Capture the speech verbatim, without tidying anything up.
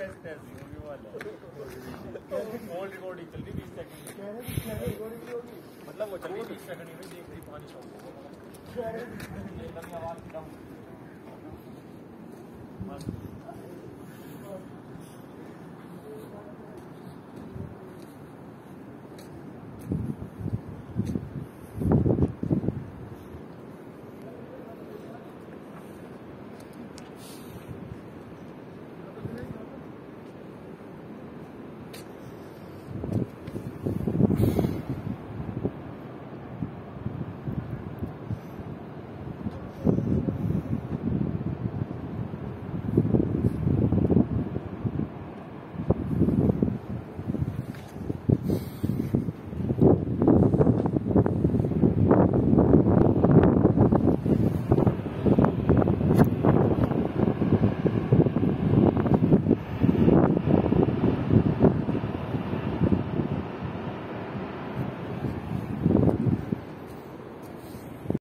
test ऐसी होगी वाला कॉल रिकॉर्डिंग चल रही बीस सेकंड मतलब वो चल रही बीस सेकंड में देख रही पानी आवाज डाउन